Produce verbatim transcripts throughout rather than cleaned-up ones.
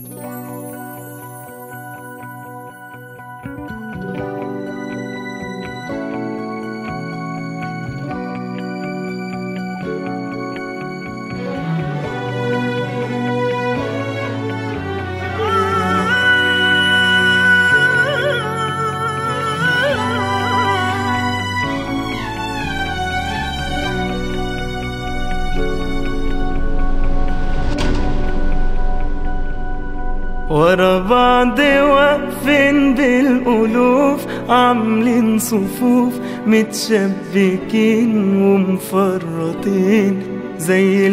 ورا بعض واقفين بالألوف، عاملين صفوف متشبكين ومفرطين زي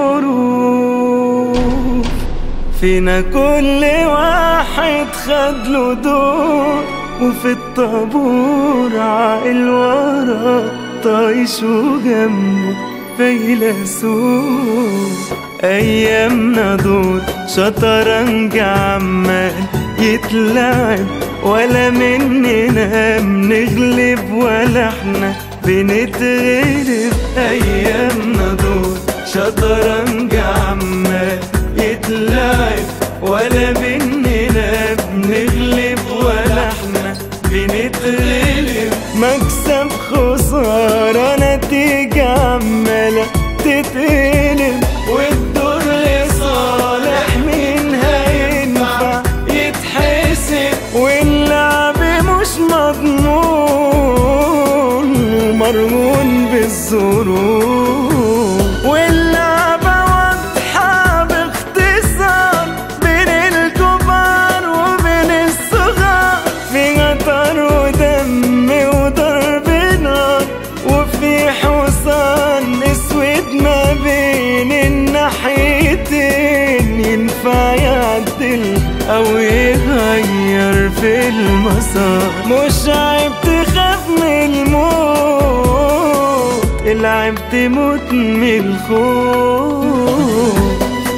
الحروف. فينا كل واحد خدله دور، وفي الطابور عاقل ورا طايش وجنبه فيلسوف. أيامنا دول شطرنج عمال يتلعب، ولا مننا بنغلب ولا احنا بنتغلب. أيامنا دول شطرنج عمال يتلعب، ولا مننا بنغلب ولا احنا بنتغلب. مكسب خسارة نتيجة عمالة تتقلب، والدور لصالح مين هينفع يتحسب. واللعب مش مضمون ومرهون بالظروف، واللعبة واضحة باختصار بين الكبار وبين الصغار. في غطر ودم وضرب نار، وفي حصان اسود ما بين الناحيتين. ينفع يعدل او يغير في المسار، مش عيب تخاف من الموت، العيب تموت من الخوف.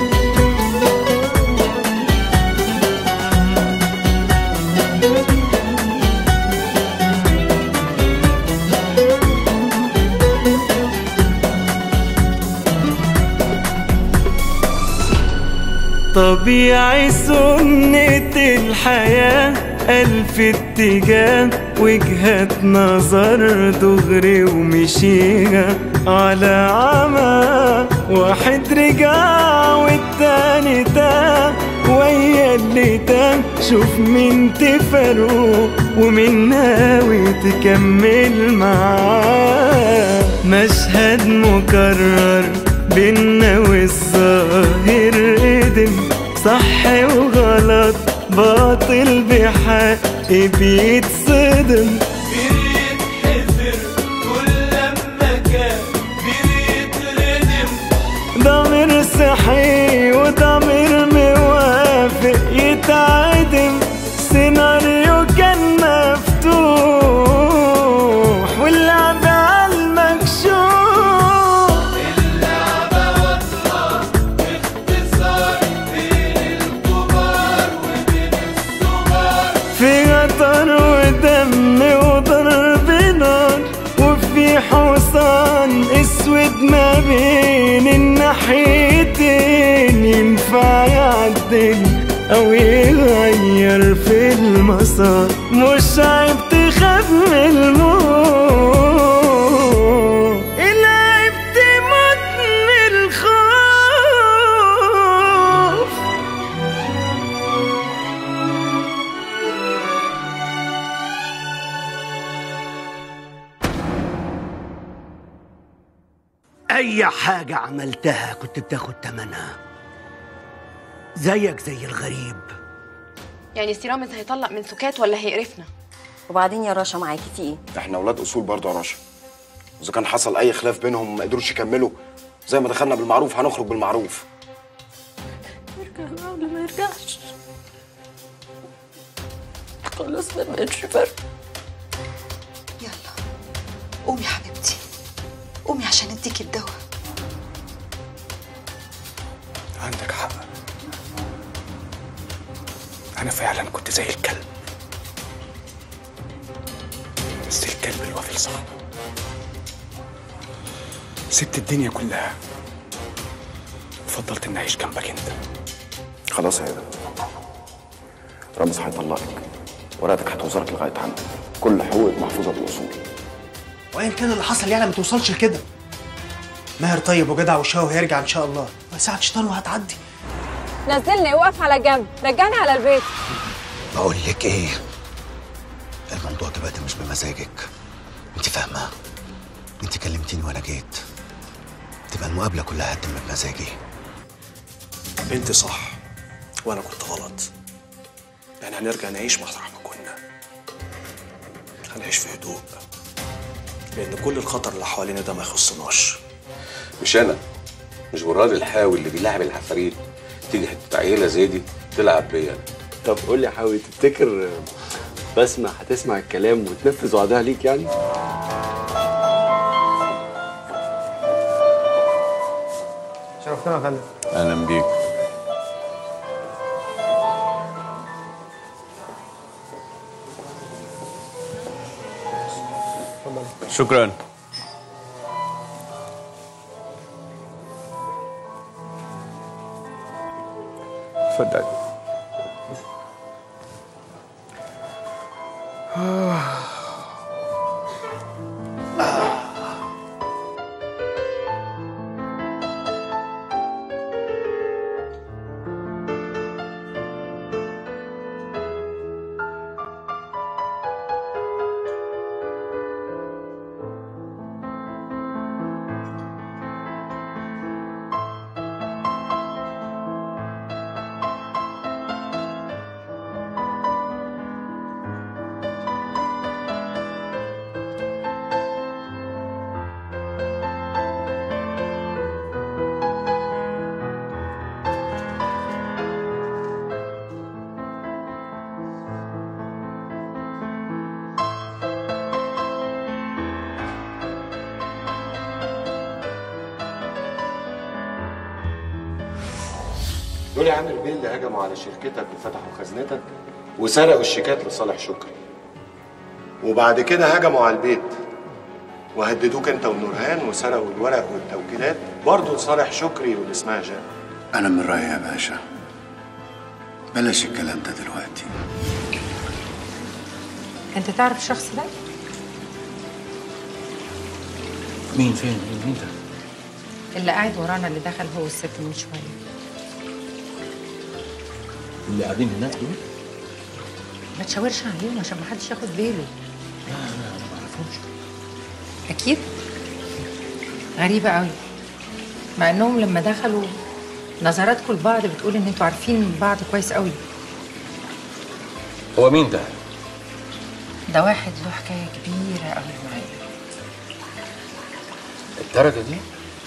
طبيعي سنة الحياة، ألف اتجاه وجهة نظر دغري ومشيها على عمى. واحد رجع والتاني تاه، ويا اللي تاه شوف مين تفرقه ومين ناوي تكمل معاه. مشهد مكرر بينا والظاهر قدم، صح وغلط باطل بحق بيتصدم. بيتحفر كل لما كان بيتردم، ضمير صحي وضمير موافق يتعدم. سيناريو كان مفتوح واللعب عالمكشوف. اللعبة واضحة باختصار بين الكبار وبين الصغار. في غطر ودم وضرب نار، وفي حصان اسود ما بين الناحيتين. ينفع يعدل او يغير في المسار، مش عيب تخاف من الموت، العيب تموت من الخوف. أي حاجة عملتها كنت بتاخد تمنها، زيك زي الغريب. يعني سي رامز هيطلق من سكات ولا هيقرفنا؟ وبعدين يا رشا معاكي في ايه؟ احنا اولاد اصول برضه يا رشا، واذا كان حصل اي خلاف بينهم ما قدروش يكملوا، زي ما دخلنا بالمعروف هنخرج بالمعروف. يرجع ولا ما يرجعش، خلاص ما بقتش فرق. يلا قومي يا حبيبتي، قومي عشان اديكي الدواء. عندك حق، أنا فعلا كنت زي الكلب، بس الكلب الوفي صعب. سبت الدنيا كلها وفضلت إني أعيش جنبك أنت. خلاص يا هدى، رامز هيطلقك، ورقتك هتوصلك لغايه عنده، كل حقوقك محفوظه بالاصول. وايا كان اللي حصل يعني ما توصلش لكده. ماهر طيب وجدع وشاوي هيرجع ان شاء الله، ساعة شيطان وهتعدي. نزلني وقف على جنب، رجعني على البيت. بقول لك ايه، الموضوع دلوقتي مش بمزاجك، انت فاهمه؟ انت كلمتيني وانا جيت، تبقى المقابله كلها هتتم بمزاجي. انت صح وانا كنت غلط. يعني هنرجع نعيش مطرح ما كنا، هنعيش في هدوء، لان كل الخطر اللي حوالينا ده ما يخصناش. مش انا، مش براد الحاوي اللي بيلاعب العفاريت، تيجي حته عيله زي دي تلعب بيا. طب قول لي يا حاوي، تفتكر بسمة هتسمع الكلام وتنفذ وعدها ليك يعني؟ شرفتنا يا فندم. اهلا بيك. شكرا. اتفضل. دول يا عم البيه اللي هجموا على شركتك وفتحوا خزنتك وسرقوا الشيكات لصالح شكري، وبعد كده هجموا على البيت وهددوك انت ونورهان وسرقوا الورق والتوكيلات برضه لصالح شكري واللي اسمها جان. انا من رايي يا باشا بلاش الكلام ده دلوقتي. انت تعرف الشخص ده؟ مين فين؟ مين ده؟ اللي قاعد ورانا، اللي دخل هو والست من شويه. اللي قاعدين هناك دول؟ ما تشاورش عليهم عشان ما حدش ياخد باله. لا لا انا ما اعرفهمش. اكيد. غريبه قوي، مع انهم لما دخلوا نظراتكم لبعض بتقول ان انتوا عارفين بعض كويس قوي. هو مين ده؟ ده واحد له حكايه كبيره قوي معايا. الدرجه دي؟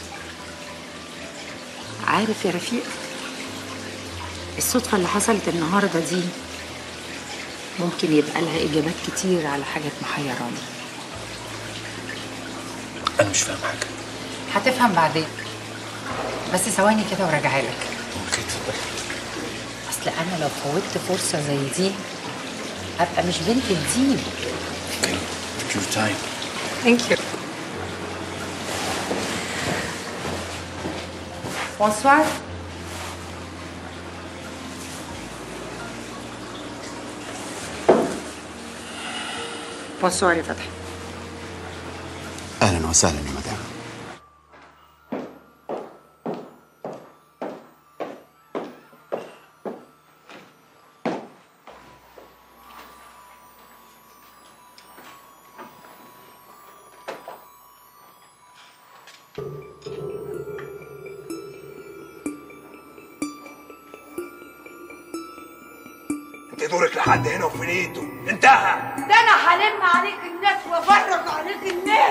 عارف يا رفيق، الصدفة اللي حصلت النهاردة دي ممكن يبقى لها إجابات كتير على حاجات محيرانة. أنا مش فاهم حاجة. هتفهم بعدين، بس ثواني كده وراجعها لك. اوكي اتفضل. أصل أنا لو فوتت فرصة زي دي هبقى مش بنت الدين. اوكي take your time. Thank you. Bonsoir. بونسوار يا فتحي. اهلا وسهلا يا مدام. انت دورك لحد هنا وفي نيته انتهى. ده انا هلم عليك الناس وافرج عليك الناس.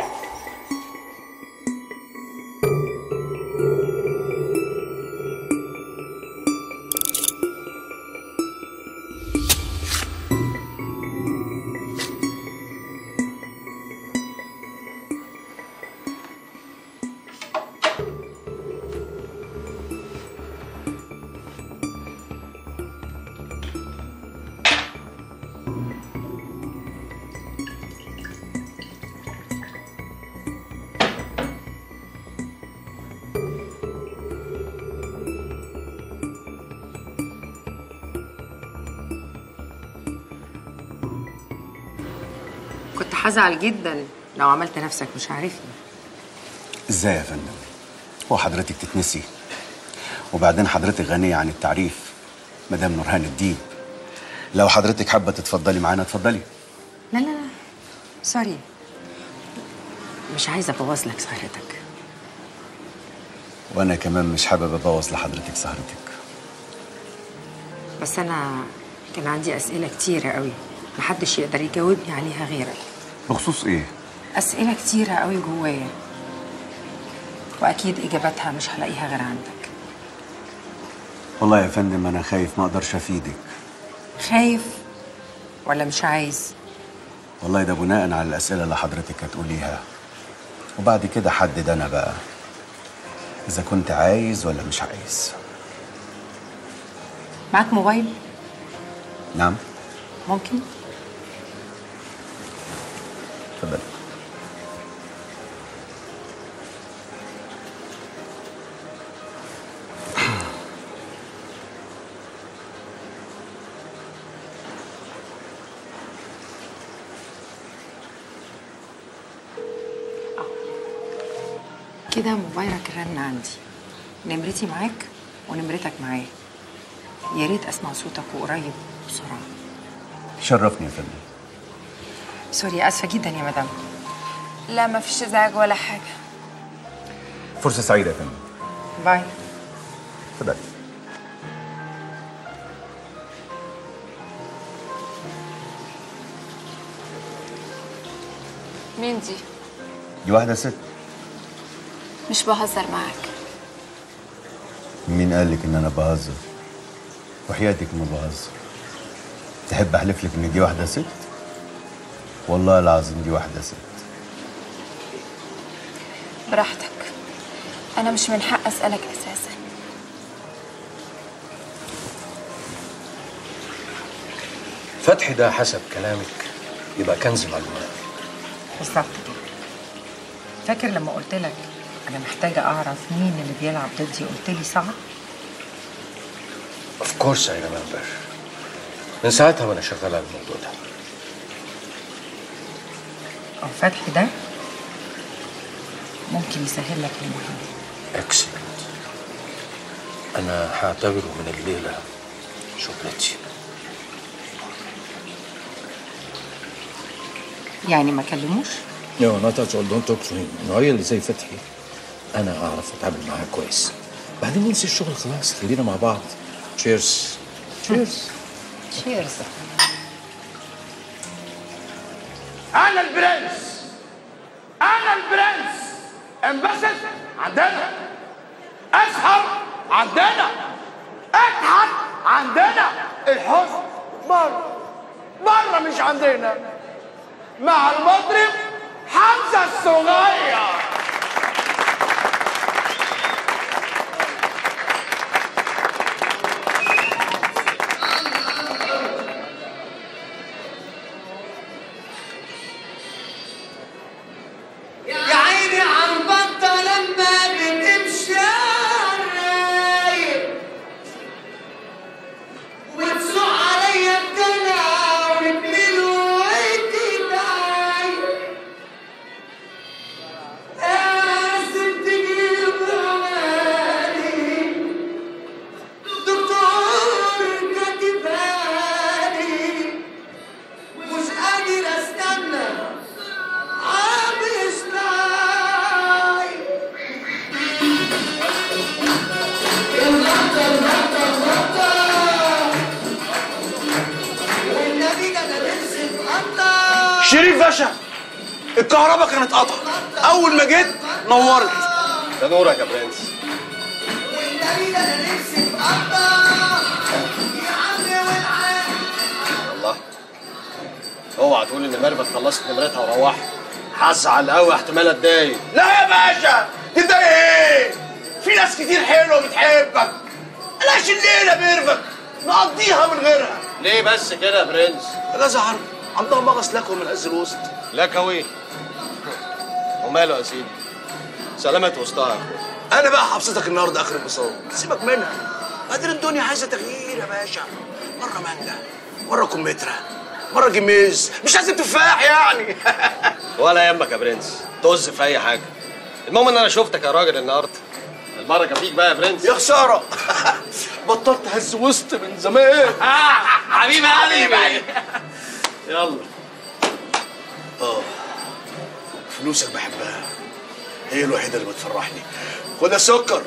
هزعل جدا لو عملت نفسك مش عارفني. ازاي يا فندم؟ هو حضرتك تتنسي؟ وبعدين حضرتك غنية عن التعريف مدام نورهان الديب. لو حضرتك حابة تتفضلي معانا اتفضلي. لا لا لا سوري، مش عايزة أبوظ لك سهرتك. وانا كمان مش حابب ابوظ لحضرتك سهرتك. بس أنا كان عندي أسئلة كتيرة قوي محدش يقدر يجاوبني عليها غيرك. بخصوص ايه؟ أسئلة كتيرة قوي جوايا، وأكيد إجاباتها مش هلاقيها غير عندك. والله يا فندم انا خايف ما اقدرش افيدك. خايف ولا مش عايز؟ والله ده بناء على الاسئله اللي حضرتك هتقوليها، وبعد كده حدد انا بقى اذا كنت عايز ولا مش عايز. معاك موبايل؟ نعم. ممكن؟ اتفضل. كده موبايلك رن عندي، نمرتي معاك ونمرتك معايا. يا ريت اسمع صوتك وقريب بسرعه. شرفني يا فندم. سوري، اسفه جدا يا مدام. لا ما فيش ازعاج ولا حاجه. فرصه سعيده يا فندم. باي. اتفضلي. مين دي؟ دي واحده ست. مش بهزر معاك. مين قال لك ان انا بهزر؟ وحياتك ما بهزر. تحب احلف لك ان دي واحده ست؟ والله العظيم دي واحده ست. براحتك، انا مش من حق اسالك اساسا. فتحي ده حسب كلامك يبقى كنز معلومات. بالظبط كده. فاكر لما قلت لك انا محتاجه اعرف مين اللي بيلعب ضدي، قلت لي صعب؟ اوف كورس اي ريمبر. من ساعتها وانا شغال على الموضوع ده. او فتحي ده ممكن يسهل لك المهمه. اكسلنت. انا هعتبره من الليله شغلتي. يعني ما كلموش؟ نو نوت ات اول دونت توك تو هيم. النوعيه اللي زي فتحي انا اعرف اتعامل معاها كويس. بعدين ننسي الشغل خلاص، خلينا مع بعض. تشيرز. تشيرز. تشيرز. انا البرنس، انا البرنس. انبسط عندنا، اسهر عندنا، اضحك عندنا، الحزن بره بره مش عندنا. مع المطرب حمزة الصغير. يا عيني عالبطة لما بتمشي الرايق وتسوق عليا الدلع وتميلوا وتدعي. لازم تجيب رواني دكتور كاتبالي مش قادر استنى عابس ناي. الغطا الغطا الغطا والنبي ده انا لسه مقطع. شريف باشا، الكهرباء كانت قطعة، أول ما جيت نورت. ده نورك يا برنس. والنبي ده انا لسه مقطع يا عمي والعين. الله، اوعى تقول ان ميرفت خلصت نمرتها وروحت. هزعل قوي، احتمال اتضايق. لا يا باشا، تتضايق ايه؟ في ناس كتير حلوة بتحبك. بلاش الليلة ميرفت، نقضيها من غيرها. ليه بس كده يا برنس؟ لا زهر، عندها مغص لكم من عز الوسط. لكوي وماله يا سيدي؟ سلامة وسطها يا اخويا. انا بقى حبستك النهارده اخر انبساط، سيبك منها. بعدين الدنيا عايزه تغيير يا باشا. مره مانجا، مره كمثرى، مره جميز، مش لازم تفاح يعني. ولا يهمك يا برنس، طز في اي حاجه. المهم ان انا شفتك يا راجل النهارده. البركه فيك بقى يا برنس. يا خساره بطلت هز وسط من زمان. حبيب قلبي. يلا. اه فلوسك بحبها، هي الوحيده اللي بتفرحني. خد يا سكر.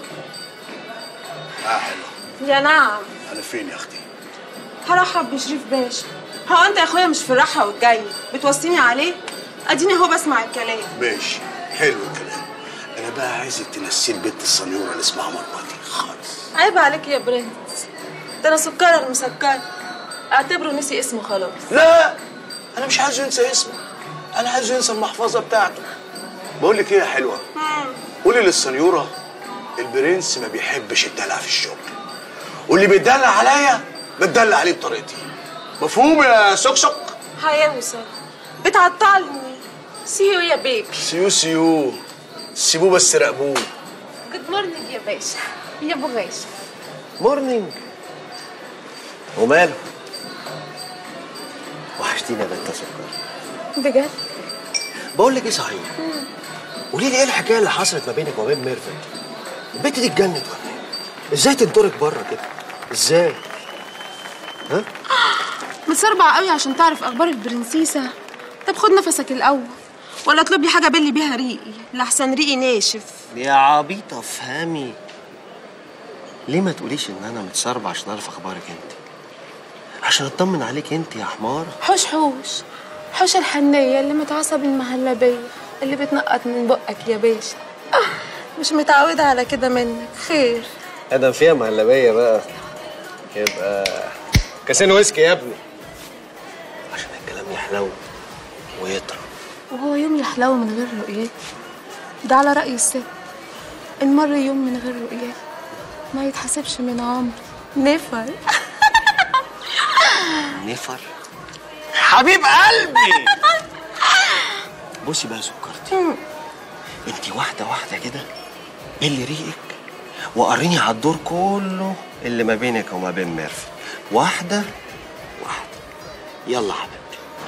اه حلوه. يا نعم. انا فين يا اختي؟ هرحب بشريف باشا. هو انت يا اخويا مش في الراحه والجاي بتوصيني عليه؟ اديني اهو بسمع الكلام. ماشي حلو الكلام. انا بقى عايزك تنسي البت الصنيوره اللي اسمها مرمطي خالص. عيب عليك يا برنس، ده انا سكره المسكره، اعتبره نسي اسمه خلاص. لا انا مش عايزه ينسى اسمه، انا عايزه ينسى المحفظه بتاعته. بقول لك ايه يا حلوه، قولي للصنيوره البرنس ما بيحبش الدلع في الشغل، واللي بيدلع عليا بتدلع عليه بطريقتي. مفهوم يا سكسك؟ هيوصل. بتعطلني. سيو يا بيبي. سيو سيو سيبوه بس راقبوه. جود مورنينج يا باشا، يا ابو غاشم. مورنينج. وماله؟ وحشتينا يا بنت يا سكر. بجد؟ بقول لك ايه صحيح؟ قولي لي ايه الحكايه اللي حصلت ما بينك وبين ميرفت؟ البنت دي اتجنت ولا ايه؟ ازاي تنطرك بره كده؟ ازاي؟ ها؟ متسربع قوي عشان تعرف اخبار البرنسيسه. طب خد نفسك الاول، ولا اطلب لي حاجه بلي بيها ريقي لحسن ريقي ناشف. يا عبيطه افهمي. ليه ما تقوليش ان انا متسربع عشان اعرف اخبارك انت؟ عشان اطمن عليك انت يا حماره. حوش حوش حوش الحنيه اللي متعصب المهلبيه اللي بتنقط من بقك يا باشا. مش متعوده على كده منك. خير ادم فيها مهلبيه بقى، يبقى كاسين ويسكي يا ابني عشان الكلام يحلو ويطرى. وهو يوم يحلو من غير رؤيات؟ ده على رأي الست، إن مر يوم من غير رؤيات ما يتحسبش من عمر. نفر. نفر حبيب قلبي. بصي بقى سكرتي، انتي واحده واحده كده بلي ريقك وقريني على الدور كله اللي ما بينك وما بين ميرفت، واحده واحده. يلا حبيبتي.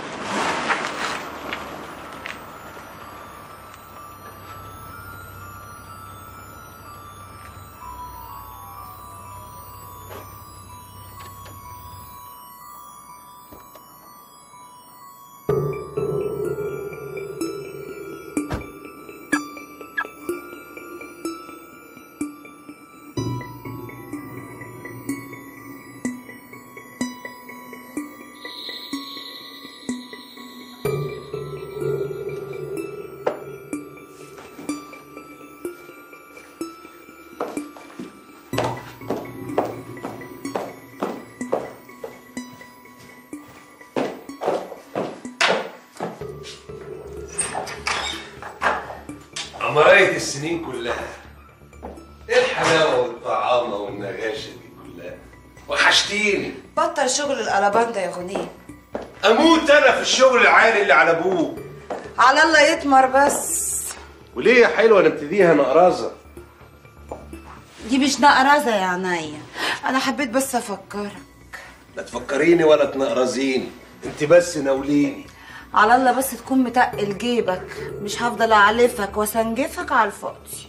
عمراية السنين كلها، ايه الحلاوة والطعامة والنغاشة دي كلها؟ وحشتيني. بطل شغل القلبان ده يا غنيم. اموت انا في الشغل العالي اللي على ابوه. على الله يتمر بس. وليه يا حلوة نبتديها نقرازة؟ دي مش نقرازة يا عينيا، انا حبيت بس افكرك. لا تفكريني ولا تنقرزيني، انت بس ناوليني. على الله بس تكون متقل جيبك، مش هفضل اعلفك واسنجفك على الفاضي.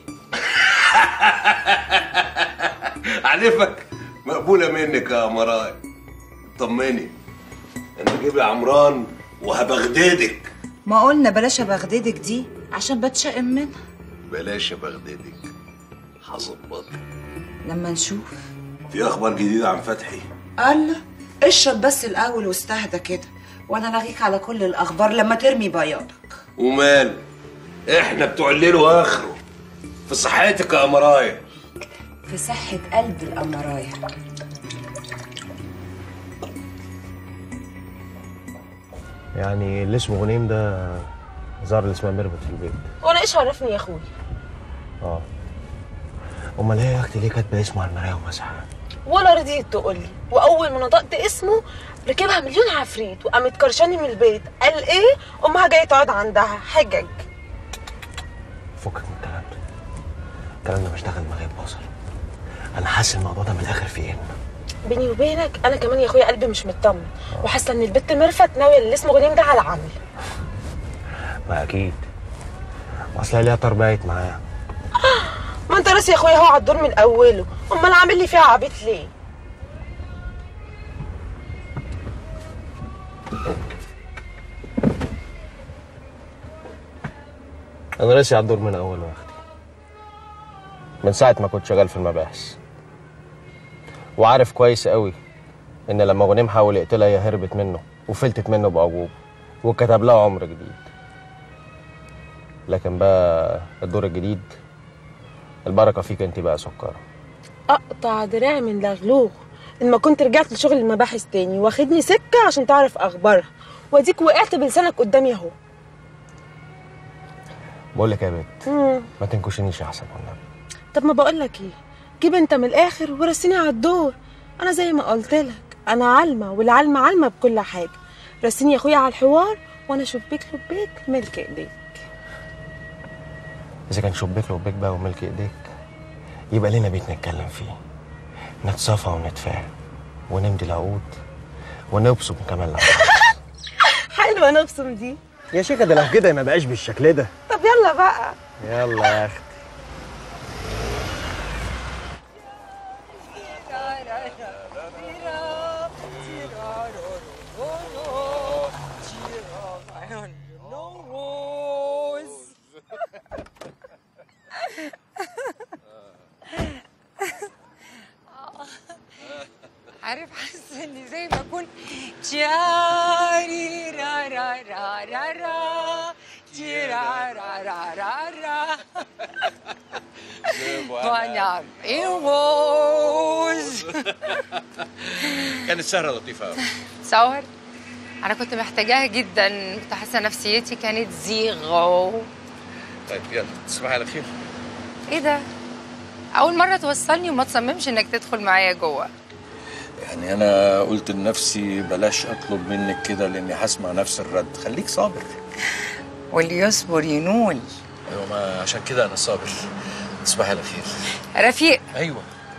اعلفك مقبولة منك يا قمراي. طمني، انا جيبي عمران وهبغدادك. ما قلنا بلاش ابغدادك دي عشان بتشائم منها. بلاش ابغدادك، هظبطك لما نشوف. في اخبار جديدة عن فتحي؟ الله، اشرب بس الاول واستهدى كده، وانا لاغيك على كل الاخبار لما ترمي بياضك. وماله، احنا بتوع الليل واخره. في صحتك يا قمرايه. في صحة قلب القمرايه. يعني اللي اسمه غنيم ده زار اللي اسمها ميرفت في البيت. وانا ايش عرفني يا اخوي؟ اه امال هي يا اختي ليه كاتبه اسمه على المرايه ومسحها؟ ولا رضيت تقول لي، واول ما نطقت اسمه ركبها مليون عفريت وقامت كرشاني من البيت. قال ايه؟ امها جايه تقعد عندها حجج. فكك من الكلام ده، الكلام ده مش داخل دماغي ببصر. انا حاسس الموضوع ده من الاخر فيه ان بيني وبينك انا كمان يا اخويا قلبي مش مطمن، وحاسه ان البت ميرفت ناويه اللي اسمه غنيم ده على عمل. ما اكيد، اصل هي ليها تربيت معاه. ما انت راسي يا اخويا هو على الدور من اوله، امال عامل لي فيها عبيط ليه؟ انا راسي على الدور من اول واختي، من ساعه ما كنت شغال في المباحث، وعارف كويس قوي ان لما غنيم حاول يقتلها هي هربت منه وفلتت منه بعجوب وكتب لها عمر جديد. لكن بقى الدور الجديد البركه فيك انت بقى سكر. اقطع دراعي من لغلوغ ان ما كنت رجعت لشغل المباحث تاني واخدني سكه عشان تعرف اخبارها، واديك وقعت بلسانك قدامي اهو. بقول لك يا بت مم. ما تنكشنيش احسن والله. طب ما بقول لك ايه، جيب انت من الاخر ورسيني على الدور. انا زي ما قلت لك انا علمه، والعلمه علمه بكل حاجه. رسيني يا اخويا على الحوار وانا شبيك لبيك ملك ايديك. اذا كان شبيك لبيك بقى وملك ايديك يبقى لنا بيت نتكلم فيه، نتصافى ونتفاهم ونمضي العقود ونبصم كمان العقود. حلوه نبصم دي يا شيخه، ده لو كده ما بقاش بالشكل ده. طب يلا بقى. يلا يا اختي. عارف، حاسه اني زي ما اكون تشاري را را را را را تشارا را را را را وانا ايوز. كانت سهرة لطيفة قوي. تصور انا كنت محتاجاها جدا، كنت حاسه نفسيتي كانت زيغو. طيب يلا تصبحي على خير. ايه ده؟ اول مره توصلني وما تصممش انك تدخل معايا جوه. يعني أنا قلت لنفسي بلاش أطلب منك كده لأني هسمع نفس الرد، خليك صابر. واللي يصبر ينول. أيوة، ما عشان كده أنا صابر. تصبحي على خير. رفيق. أيوة.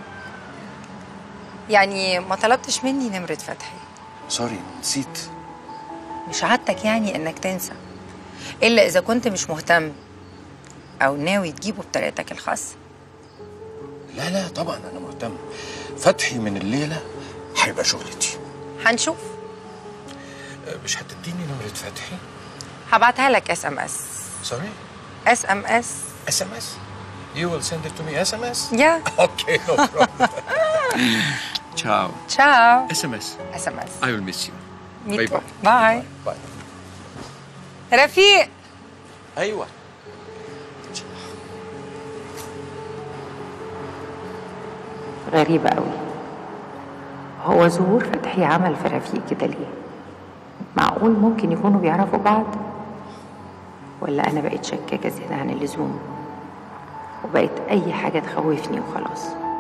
يعني ما طلبتش مني نمرة فتحي. سوري نسيت. مش عادتك يعني إنك تنسى، إلا إذا كنت مش مهتم أو ناوي تجيبه بطريقتك الخاصة. لا لا طبعا أنا مهتم. فتحي من الليلة هيبقى شغلتي. هنشوف. مش هتديني نمرة فتحي؟ هبعتها لك اس ام اس. سوري؟ اس ام اس. اس ام اس؟ You will send it to me اس ام اس? Yeah. Okay, no problem. Ciao. Ciao. اس ام اس. اس ام اس. I will miss you. Me باي too. باي. باي. باي. رفيق. أيوة. غريبة قوي، هو ظهور فتحي عمل في رفيق كده ليه؟ معقول ممكن يكونوا بيعرفوا بعض؟ ولا أنا بقيت شكاكة زيادة عن اللزوم وبقيت أي حاجة تخوفني وخلاص؟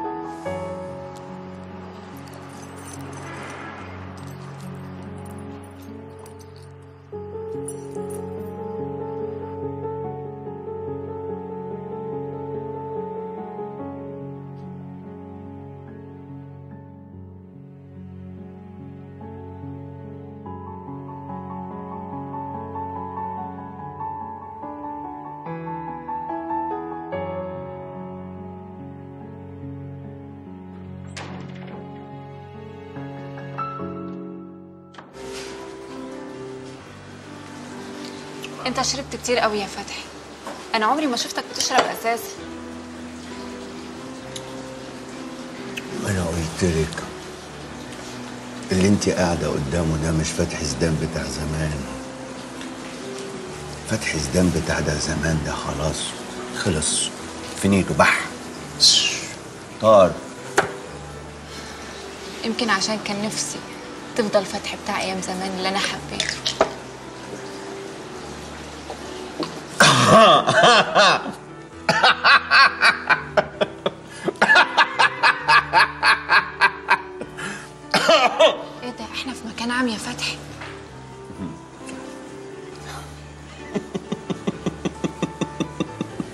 انت شربت كتير قوي يا فتحي، انا عمري ما شفتك بتشرب اساسا. انا قلت لك اللي انت قاعده قدامه ده مش فتحي زدان بتاع زمان. فتحي زدان بتاع ده زمان ده خلاص خلص، فينيتو بح طار. يمكن عشان كان نفسي تفضل فتحي بتاع ايام زمان اللي انا حبيته. ايه ده؟ احنا في مكان عام يا فتحي.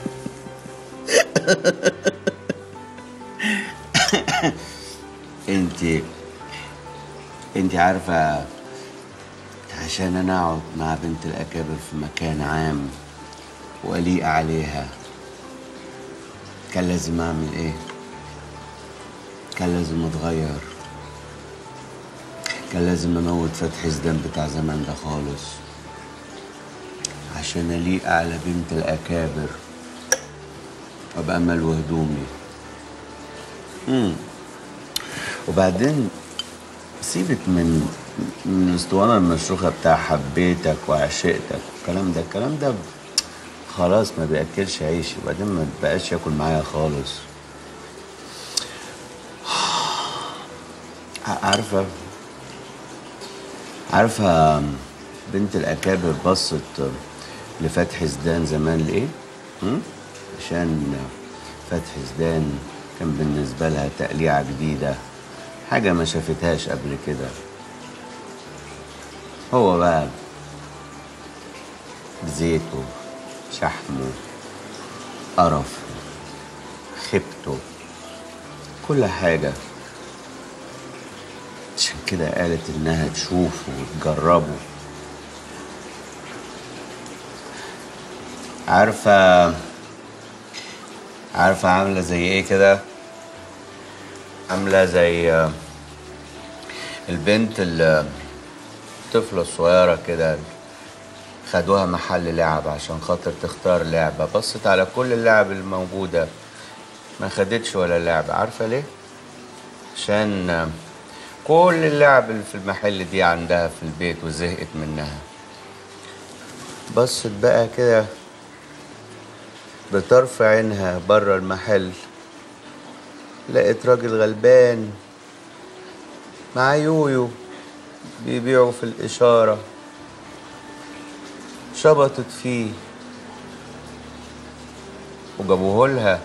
انت انت انت عارفه، عشان انا اقعد مع بنت الاكابر في مكان عام واليق عليها كان لازم اعمل ايه؟ كان لازم اتغير، كان لازم اموت فتحي زدان بتاع زمان ده خالص عشان اليق على بنت الاكابر وابقى ملو هدومي. امم وبعدين سيبك من من الاسطوانه المشروخه بتاع حبيتك وعشقتك والكلام ده، الكلام ده خلاص ما بياكلش عيشي، وبعدين ما بقاش ياكل معايا خالص. عارفه عارفه بنت الاكابر بصت لفتحي زدان زمان ليه؟ هم؟ عشان فتحي زدان كان بالنسبه لها تقليعه جديده، حاجه ما شافتهاش قبل كده. هو بقى بزيته، شحمه، قرفه، خيبته، كل حاجه. عشان كده قالت انها تشوفه وتجربه. عارفه عارفه عامله زي ايه كده؟ عامله زي البنت الطفله الصغيره كده، خدوها محل لعب عشان خاطر تختار لعبه، بصت على كل اللعب الموجوده ما خدتش ولا لعبه. عارفه ليه؟ عشان كل اللعب اللي في المحل دي عندها في البيت وزهقت منها. بصت بقى كده بطرف عينها بره المحل، لقيت راجل غلبان مع يويو بيبيعوا في الإشارة، شبطت فيه وجابوهولها،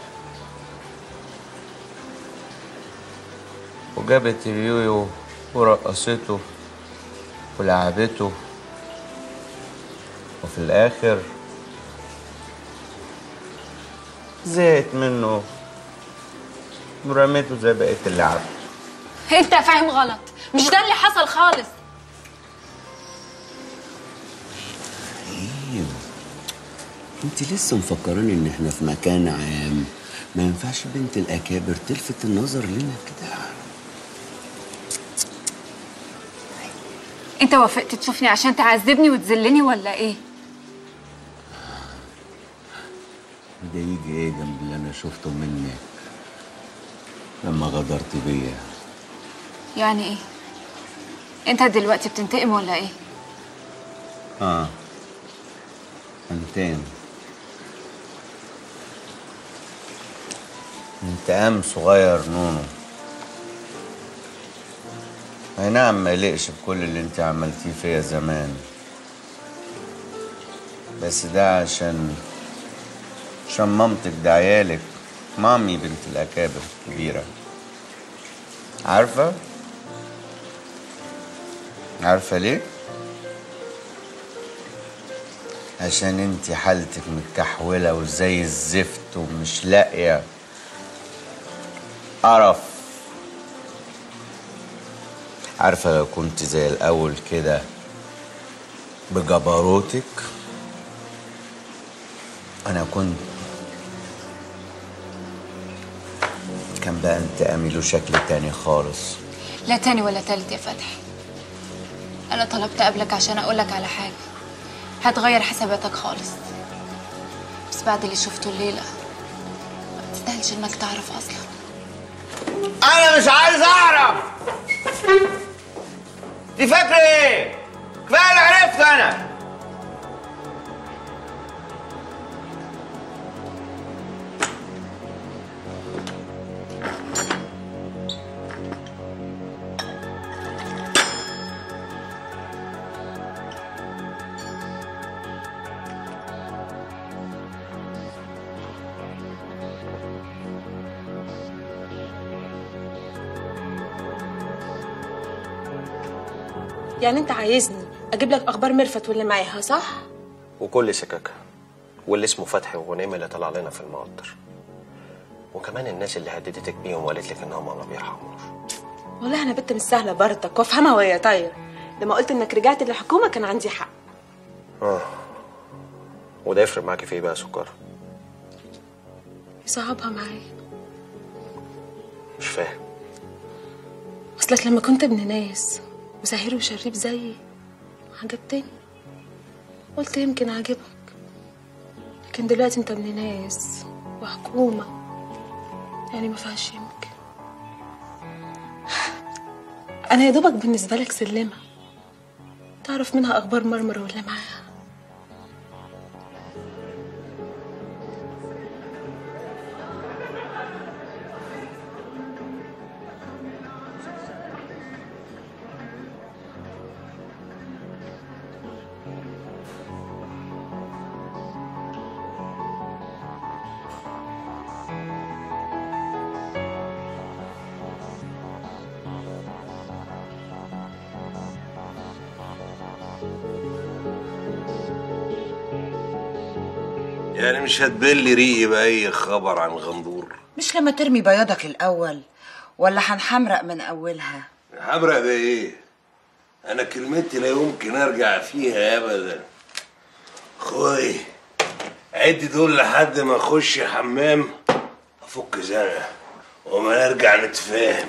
وجابت اليويو ورقصته ولعبته، وفي الآخر زهقت منه ورميته زي بقية اللعب. انت فاهم غلط، مش ده اللي حصل خالص. ايوه، انت لسه مفكراني ان احنا في مكان عام، ما ينفعش بنت الاكابر تلفت النظر لنا كده. انت وافقت تشوفني عشان تعذبني وتذلني ولا ايه؟ ده يجي ايه جنب اللي انا شفته منك لما غدرت بيا؟ يعني ايه؟ انت دلوقتي بتنتقم ولا ايه؟ اه انتقام، انتقام صغير نونو. اي نعم ما يليقش بكل اللي انت عملتيه فيا زمان، بس ده عشان عشان مامتك ده عيالك، مامي بنت الاكابر الكبيره. عارفه عارفه ليه؟ عشان انت حالتك متكحوله وزي الزفت ومش لاقيه قرف. عارفه لو كنت زي الاول كده بجبروتك، انا كنت كان بقى انتقامي له شكل تاني خالص. لا تاني ولا تالت يا فتحي. انا طلبت قبلك عشان اقولك على حاجه هتغير حساباتك خالص، بس بعد اللي شفته الليله ما تستاهلش انك تعرف اصلا. انا مش عايز اعرف. دي فاكره ايه؟ كفايه اللي عرفت انا. يعني انت عايزني اجيب لك اخبار ميرفت واللي معاها، صح؟ وكل سكاكها، واللي اسمه فتحي وغنيم اللي طلع لنا في المقدر، وكمان الناس اللي هددتك بيهم وقالت لك ان هم ما بيرحموش. والله انا بنت مش سهله برضك وافهمها وهي طايره. لما قلت انك رجعت للحكومه كان عندي حق. اه وده يفرق معاكي في ايه بقى يا سكر؟ يصعبها معايا. مش فاهم. اصلك لما كنت ابن ناس وسهير وشريف زيي عجبتني، قلت يمكن عجبك. لكن دلوقتي انت ابن ناس وحكومه، يعني ما فيهاش يمكن. انا يا دوبك بالنسبه لك سلمه تعرف منها اخبار مرمر واللي معاها. يعني مش هتبلي ريقي بأي خبر عن غندور؟ مش لما ترمي بياضك الأول ولا هنحمرق من أولها؟ حمرق ده إيه؟ أنا كلمتي لا يمكن أرجع فيها أبدا. خوي عدي دول لحد ما أخش حمام أفك زنقة وما نرجع نتفاهم.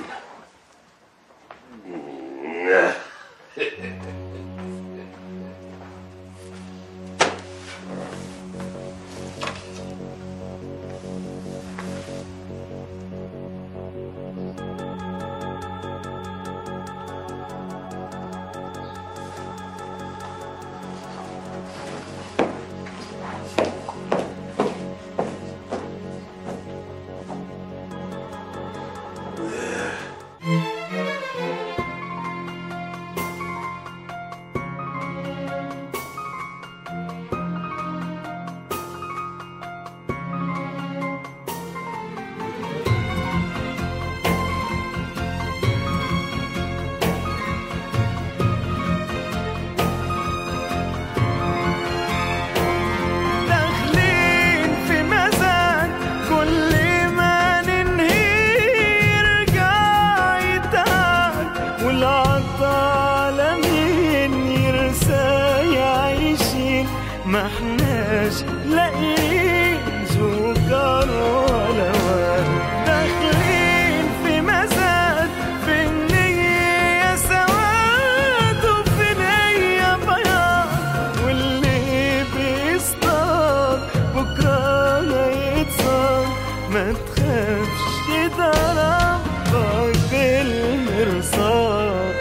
ما احناش لاقيين سكر ولا ورد، داخلين في مزاد في النية سواد وفي نية بياض، واللي بيصطاد بكرة هيتصاد. ما تخافش ده ربك بالمرصاد.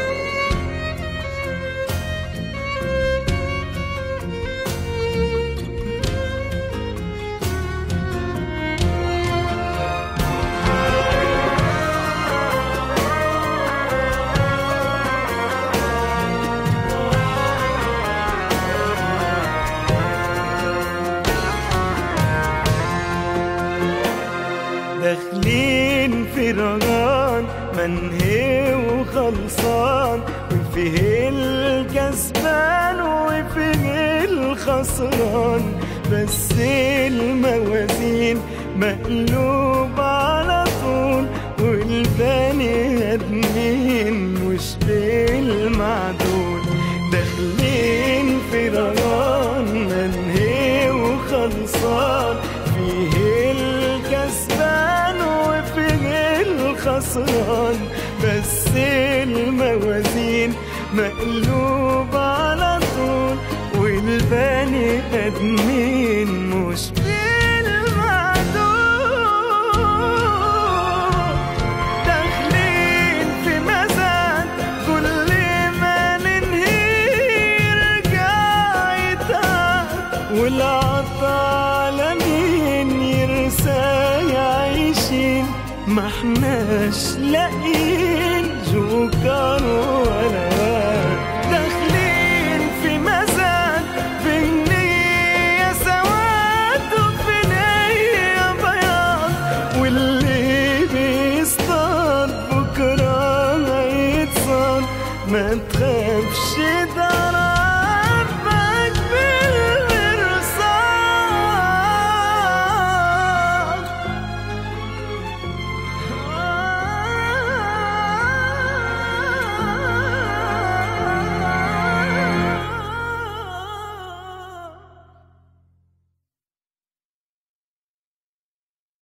داخلين في رجان منهي وخلصان، وفيه الكسبان وفيه الخسران، بس الموازين مقلوب على طول، والبني ادمين مش بالمعدول. داخلين في رجان منهي وخلصان، فيه الكسبان وفيه الخسران، بس الموازين مقلوب على طول، والبني ادمين مش بالمعدول. داخلين في مزاد كل ما ننهي رجع يتعب، والعطا لمين يرسى يعيشين. ما احناش لاقيين جوكر ولا